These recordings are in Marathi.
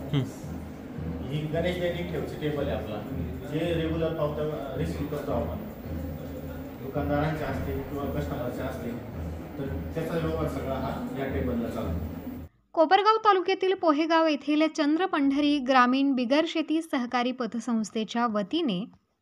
ही गणेश बँकिंग ठेवची टेबल आहे आपला, जे रेग्युलर पावत्या रिसिव्ह करतो आपण, दुकानदारांचे असतील किंवा कस्टमरचे असतील, तर त्याचा व्यवहार सगळा हा या टेबलला चालतो. कोपरगाव तालुक्यातील पोहेगाव येथील चंद्र पंढरी ग्रामीण बिगर शेती सहकारी पतसंस्थेच्या वतीने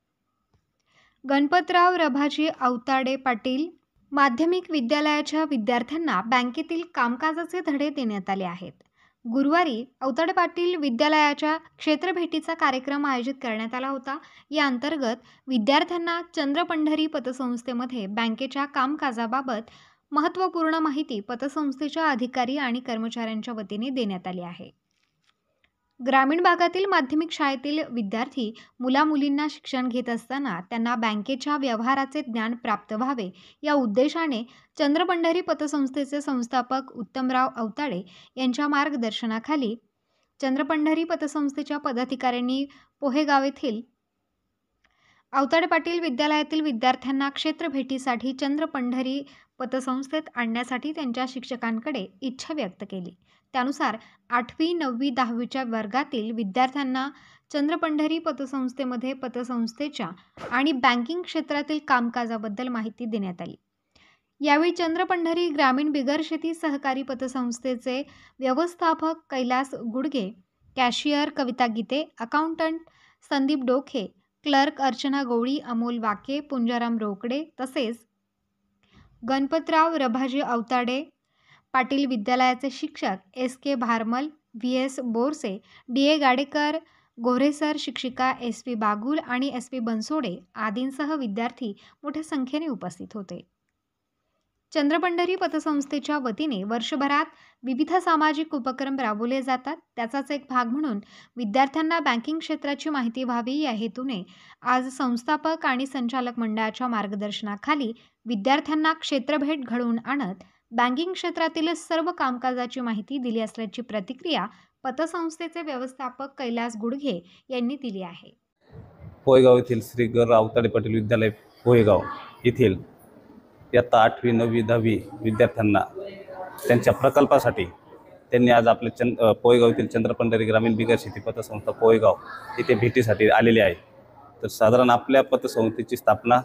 गणपतराव रभाजी अवताडे पाटील माध्यमिक विद्यालयाच्या विद्यार्थ्यांना बँकेतील कामकाजाचे धडे देण्यात आले आहेत. गुरुवारी अवताडे पाटील विद्यालयाच्या क्षेत्रभेटीचा कार्यक्रम आयोजित करण्यात आला होता. या अंतर्गत विद्यार्थ्यांना चंद्र पंढरी पतसंस्थेमध्ये बँकेच्या कामकाजाबाबत महत्त्वपूर्ण माहिती पतसंस्थेच्या अधिकारी आणि कर्मचाऱ्यांच्या वतीने देण्यात आली आहे. ग्रामीण भागातील माध्यमिक शाळेतील विद्यार्थी मुलामुलींना शिक्षण घेत असताना त्यांना बँकेच्या व्यवहाराचे ज्ञान प्राप्त व्हावे या उद्देशाने चंद्र पंढरी पतसंस्थेचे संस्थापक उत्तमराव अवताडे यांच्या मार्गदर्शनाखाली चंद्र पंढरी पतसंस्थेच्या पदाधिकाऱ्यांनी पोहेगाव येथील अवताडे पाटील विद्यालयातील विद्यार्थ्यांना क्षेत्रभेटीसाठी चंद्र पंढरी पतसंस्थेत आणण्यासाठी त्यांच्या शिक्षकांकडे इच्छा व्यक्त केली. त्यानुसार 8वी, 9वी, 10वीच्या वर्गातील विद्यार्थ्यांना चंद्र पंढरी पतसंस्थेमध्ये पतसंस्थेच्या आणि बँकिंग क्षेत्रातील कामकाजाबद्दल माहिती देण्यात आली. यावेळी चंद्र पंढरी ग्रामीण बिगर शेती सहकारी पतसंस्थेचे व्यवस्थापक Kailas Gudge, cashier Kavita Gite, accountant Sandeep Dokhe, clerk Archana Gawli, Amol Wake, Punjaram Rokade तसेच गणपतराव रभाजी अवताडे पाटील विद्यालयाचे शिक्षक SK Bharmal, VS Borse, DA Gadekar, गोऱ्हेसर शिक्षिका SV बागुल आणि SV बनसोडे आदींसह विद्यार्थी मोठ्या संख्येने उपस्थित होते. चंद्र पंढरी पतसंस्थेच्या वतीने वर्षभरात विविध सामाजिक उपक्रम राबवले जातात. त्याचाच एक भाग म्हणून विद्यार्थ्यांना बँकिंग क्षेत्राची माहिती व्हावी या हेतूने आज संस्थापक आणि संचालक मंडळाच्या मार्गदर्शनाखाली विद्यार्थ्यांना क्षेत्रभेट घडवून आणत बँकिंग क्षेत्रातील सर्व कामकाजाची माहिती दिली असल्याची प्रतिक्रिया पतसंस्थेचे व्यवस्थापक कैलास गुडघे यांनी दिली आहे. पोहेगाव येथील श्री ग. अवताडे पाटील विद्यालय पोहेगाव येथील इयत्ता 8वी, 9वी, 10वी विद्यार्थ्यांना त्यांच्या प्रकल्पासाठी त्यांनी आज आपले पोहेगाव येथील चंद्र पंढरी ग्रामीण बिगर शेती पतसंस्था पोहेगाव येथे भेटीसाठी आलेले आहे. तर साधारण आपल्या पतसंस्थेची स्थापना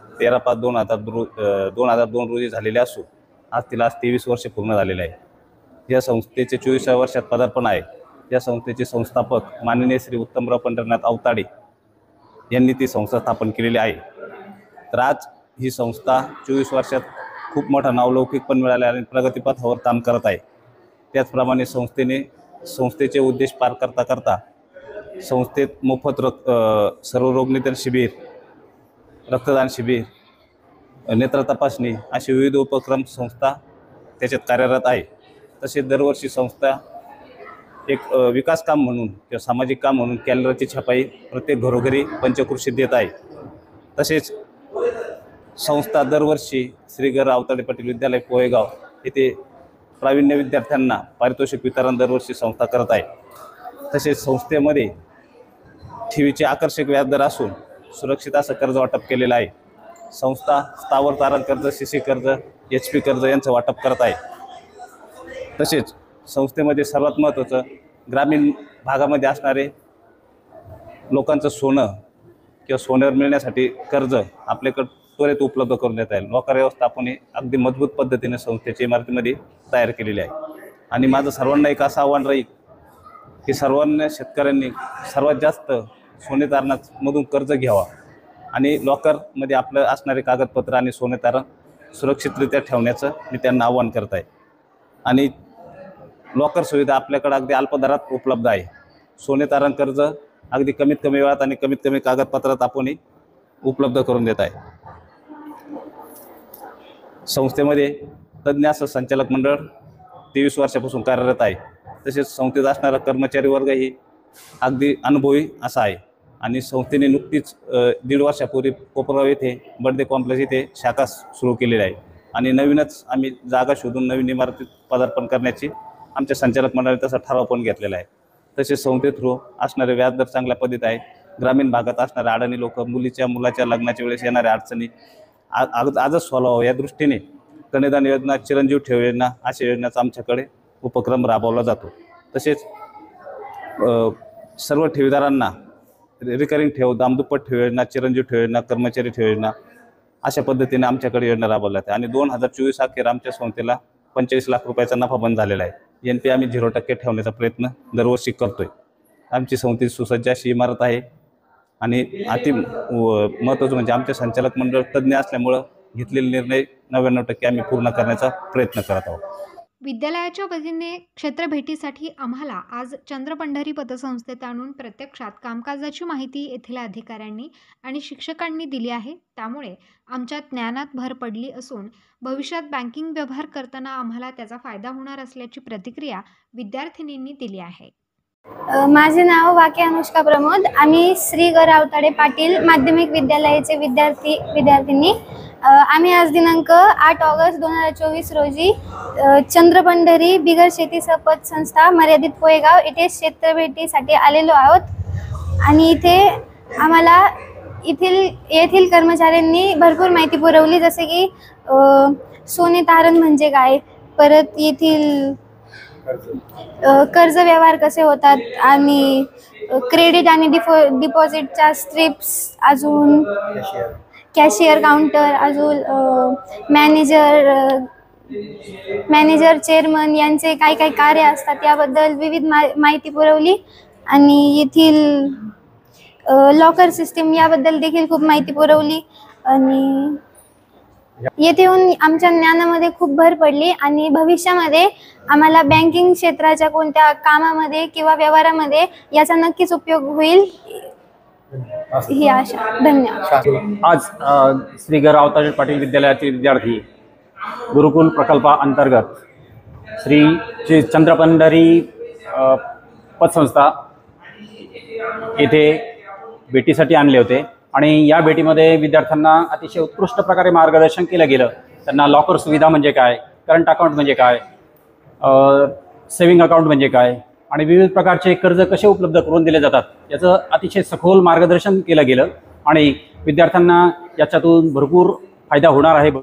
13/5/2002 रोजी झालेली असून आज तिला 23 वर्षे पूर्ण झालेले आहे. या संस्थेचे 24व्या वर्षात पदार्पण आहे. या संस्थेचे संस्थापक माननीय श्री उत्तमराव पंढरीनाथ अवताडे यांनी ती संस्था स्थापन केलेली आहे. तर आज ही संस्था 24 वर्षात खूप मोठा नावलौकिक पण मिळाला आणि प्रगतीपथावर काम करत आहे. त्याचप्रमाणे संस्थेचे उद्देश पार करता करता संस्थेत मोफत सर्व रोगनिदान शिबिर, रक्तदान शिबिर, नेत्र तपासणी असे विविध उपक्रम संस्था त्याच्यात कार्यरत आहे. तसेच दरवर्षी संस्था एक विकास काम म्हणून किंवा सामाजिक काम म्हणून कॅलेंडरची छपाई प्रत्येक घरोघरी पंचक्रोशीत देत आहे. तसेच संस्था दरवर्षी श्री ग. अवताडे पाटील विद्यालय पोहेगाव येथे प्रावीण्य विद्यार्थ्यांना पारितोषिक वितरण दरवर्षी संस्था करत आहे. तसेच संस्थेमध्ये ठेवीचे आकर्षक व्याजदर असून सुरक्षित असं कर्ज वाटप केलेलं आहे. संस्था स्थावर तारण कर्ज, CC कर्ज, HP कर्ज यांचं वाटप करत आहे. तसेच संस्थेमध्ये सर्वात महत्त्वाचं ग्रामीण भागामध्ये असणारे लोकांचं सोनं किंवा सोन्यावर मिळण्यासाठी कर्ज आपल्याकडं त्वरित उपलब्ध करून देत आहे. लोकर व्यवस्थापन हे अगदी मजबूत पद्धतीने संस्थेच्या इमारतीमध्ये तयार केलेली आहे. आणि माझं सर्वांना एक असं आव्हान राहील की सर्वांना शेतकऱ्यांनी सर्वात जास्त सोने तारणामधून कर्ज घ्यावा आणि लॉकरमध्ये आपलं असणारे कागदपत्र आणि सोने तारण सुरक्षितरित्या ठेवण्याचं मी त्यांना आव्हान करत आहे. आणि लॉकर सुविधा आपल्याकडे अगदी अल्प दरात उपलब्ध आहे. सोने तारण कर्ज अगदी कमीत कमी वेळात आणि कमीत कमी कागदपत्रात आपण उपलब्ध करून देत आहे. संस्थेमध्ये तज्ज्ञ असं संचालक मंडळ 23 वर्षापासून कार्यरत आहे. तसेच संस्थेत असणारा कर्मचारी वर्गही अगदी अनुभवी असा आहे. आणि संस्थेने नुकतीच 1.5 वर्षापूर्वी कोपरगाव येथे बर्डे कॉम्प्लेक्स येथे शाखा सुरू केलेली आहे. आणि नवीनच आम्ही जागा शोधून नवीन इमारतीत पदार्पण करण्याची आमच्या संचालक मंडळाने तसा ठराव पण घेतलेला आहे. तसेच संस्थे थ्रू असणारे व्याजदर चांगल्या पद्धतीत आहे. ग्रामीण भागात असणारे अडाणी लोक मुलाच्या लग्नाच्या वेळेस येणाऱ्या अडचणी आजच सोडवावं या दृष्टीने कन्यादान योजना, चिरंजीव ठेव योजना अशा योजनाचा आमच्याकडे उपक्रम राबवला जातो. तसेच सर्व ठेवीदारांना रिकरिंग ठेव, दामदुप्पट ठेव योजना, चिरंजीव ठेव योजना, कर्मचारी ठेव योजना अशा पद्धतीने आमच्याकडे योजना राबवल्या आहेत आणि 2024 अखेर आमच्या संस्थेला 45 लाख रुपयाचा नफा बंद झालेला आहे। NP आम्ही 0% ठेवण्याचा प्रयत्न दरवर्षी करतोय। आमची संस्थे सुसज्ज अशी इमारत आहे आणि महत्त्वाचं म्हणजे आमचे संचालक मंडळ तज्ज्ञ असल्यामुळं घेतलेले निर्णय 99% आम्ही पूर्ण करण्याचा प्रयत्न करत आहोत। विद्यालयाच्या वतीने क्षेत्रभेटीसाठी आम्हाला आज चंद्रपंढरी पतसंस्थेत आणून प्रत्यक्षात कामकाजाची माहिती येथील अधिकाऱ्यांनी आणि शिक्षकांनी दिली आहे। त्यामुळे आमच्या ज्ञानात भर पडली असून भविष्यात बँकिंग व्यवहार करताना आम्हाला त्याचा फायदा होणार असल्याची प्रतिक्रिया विद्यार्थिनींनी दिली आहे। माझे नाव वाके अनुष्का प्रमोद। आम्ही श्री ग रावताडे पाटील माध्यमिक विद्यालयाचे विद्यार्थिनी आम्ही आज दिनांक 8 ऑगस्ट 2024 रोजी चंद्रपंढरी बिगर शेती सहपत संस्था मर्यादित पोयगाव येथे क्षेत्रभेटीसाठी आलेलो आहोत आणि इथे आम्हाला येथील कर्मचाऱ्यांनी भरपूर माहिती पुरवली, जसे की सोने तारण म्हणजे काय, परत येथील कर्ज व्यवहार कसे होतात आणि क्रेडिट आणि डिपॉझिटच्या स्ट्रिप्स, अजून कॅशियर काउंटर, अजून मॅनेजर चेअरमन यांचे काय काय कार्य असतात याबद्दल विविध माहिती पुरवली आणि येथील लॉकर सिस्टीम याबद्दल देखील खूप माहिती पुरवली आणि येथे येऊन आमच्या ज्ञानामध्ये खूप भर पडली आणि भविष्यामध्ये आम्हाला बँकिंग क्षेत्राच्या कोणत्या कामामध्ये किंवा व्यवहारामध्ये याचा नक्कीच उपयोग होईल ही आशा। धन्यवाद। आज श्री ग रावताडे पाटील विद्यालयाचे विद्यार्थी गुरुकुल प्रकल्पाअंतर्गत श्री चंद्रपंढरी पतसंस्था येथे भेटीसाठी आणले होते आणि या भेटीमध्ये विद्यार्थ्यांना अतिशय उत्कृष्ट प्रकारे मार्गदर्शन केलं गेलं। त्यांना लॉकर सुविधा म्हणजे काय, करंट अकाउंट म्हणजे काय, सेविंग अकाउंट म्हणजे काय आणि विविध प्रकारचे कर्ज कसे उपलब्ध करून दिले जातात याचं अतिशय सखोल मार्गदर्शन केलं गेलं आणि विद्यार्थ्यांना याच्यातून भरपूर फायदा होणार आहे।